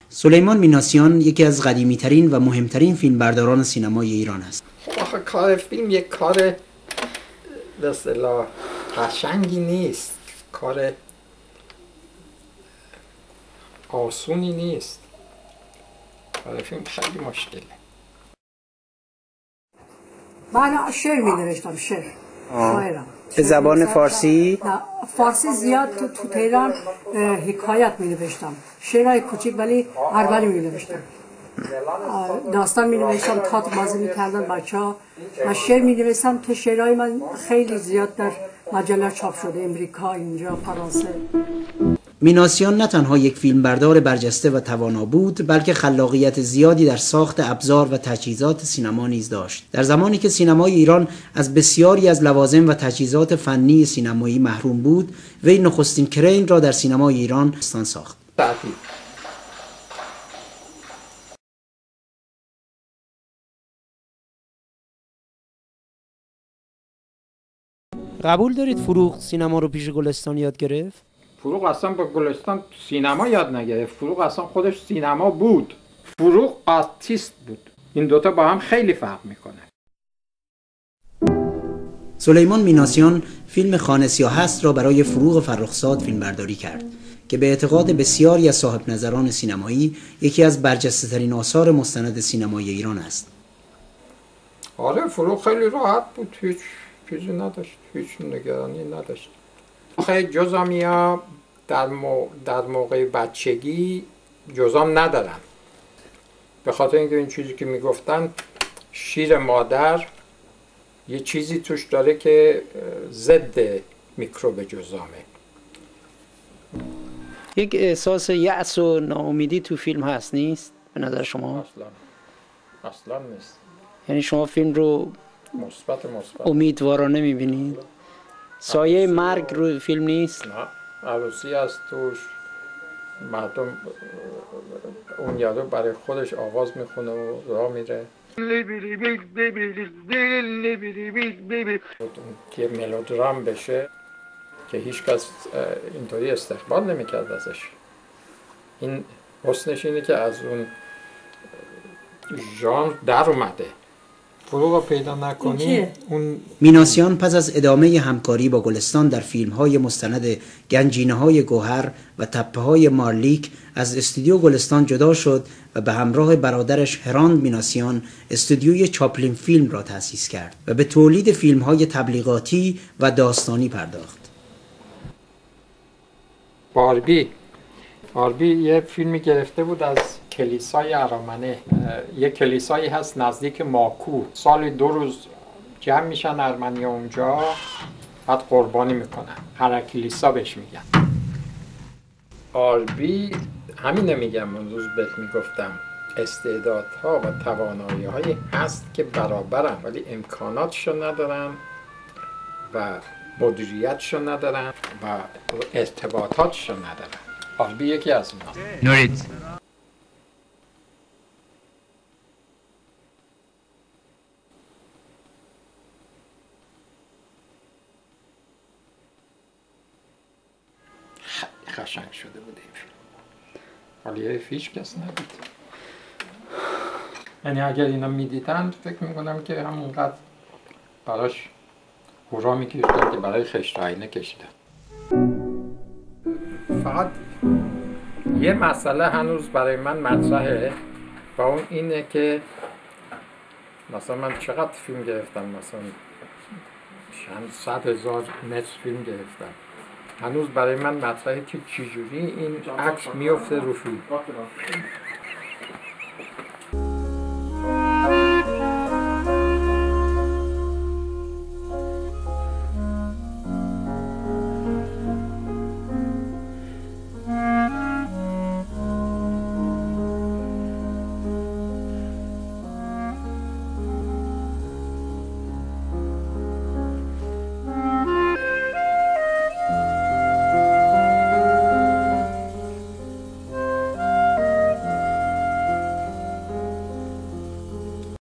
سلیمان میناسیان یکی از قدیمی‌ترین و مهمترین فیلمبرداران سینمای ایران است. آخه کار فیلم یک کار به اصطلاح قشنگی نیست، کار آسونی نیست. کار فیلم خیلی مشکله. من شعر می نوشتم، شاعرم. به زبان فارسی؟ نه، فارسی زیاد تو تهران حکایت می نوشتم، شعرهای کوچیک ولی هر می نوشتم، داستان می نوشتم، تئاتر بازی می کردن بچه‌ها و شعر می نوشتم. تو شعرهای من خیلی زیاد در مجله چاپ شده، امریکا، اینجا، فرانسه. میناسیان نه تنها یک فیلمبردار برجسته و توانا بود، بلکه خلاقیت زیادی در ساخت ابزار و تجهیزات سینما نیز داشت. در زمانی که سینمای ایران از بسیاری از لوازم و تجهیزات فنی سینمایی محروم بود، وی نخستین کرین را در سینمای ایران ساخت. قبول دارید فروغ سینما رو پیش گلستان یاد گرفت؟ فروغ اصلا با گلستان سینما یاد نگرفت. فروغ اصلا خودش سینما بود. فروغ آرتیست بود. این دوتا با هم خیلی فرق میکنه. سلیمان میناسیان فیلم خانه سیاه است را برای فروغ فرخزاد فیلمبرداری کرد که به اعتقاد بسیاری از صاحب نظران سینمایی یکی از برجسته ترین آثار مستند سینمای ایران است. آره، فروغ خیلی راحت بود، هیچ چیزی نداشت، هیچ نگرانی نداشت. آخه جزامیا در موقع بچگی جزام ندارن، به خاطر اینکه این چیزی که میگفتن شیر مادر یه چیزی توش داره که ضد میکروب جزامه. یک احساس یأس و ناامیدی تو فیلم هست نیست به نظر شما؟ اصلا نیست. یعنی شما فیلم رو مثبت امیدوارانه میبینید؟ سایه مرگ رو فیلم نیست؟ نه، عروسی از توش، مردم اون یارو برای خودش آواز میخونه و راه میره که ملودرام بشه که هیچ کس اینطوری استقبال نمیکرد ازش. این حسنش اینه که از اون ژانر در اومده. فروغ پیدا نکنی. میناسیان پس از ادامه همکاری با گلستان در فیلم‌های مستند گنجینه‌های گوهر و تپه‌های مارلیک از استودیو گلستان جدا شد و به همراه برادرش هراند میناسیان استودیوی چاپلین فیلم را تأسیس کرد و به تولید فیلم‌های تبلیغاتی و داستانی پرداخت. باربی یه فیلمی گرفته بود از کلیسای ارامنه. یه کلیسایی هست نزدیک ماکو. سال 2 روز جمع میشن ارمنیا اونجا، بعد قربانی میکنن. هر کلیسا بهش میگن. باربی همینه میگم، اون روز بهت میگفتم استعدادها و توانایی‌هایی هست که برابرن ولی امکاناتشو ندارن و مدیریتشو ندارن و ارتباطاتشو ندارن. باربی یکی از اونها. نورید قشنگ شده بود این فیلم، ولی هیچ کس ندید. یعنی اگر اینا میدیدن فکر میکنم که همونقدر براش هورا میکشیدن که برای خشت آینه کشیدن. فقط یه مسئله هنوز برای من مطرحه و اون اینه که مثلا من چقدر فیلم گرفتم، مثلا چند 100,000 متر فیلم گرفتم. هنوز برای من مطرحه که چجوری این عکس میفته رو فیلم.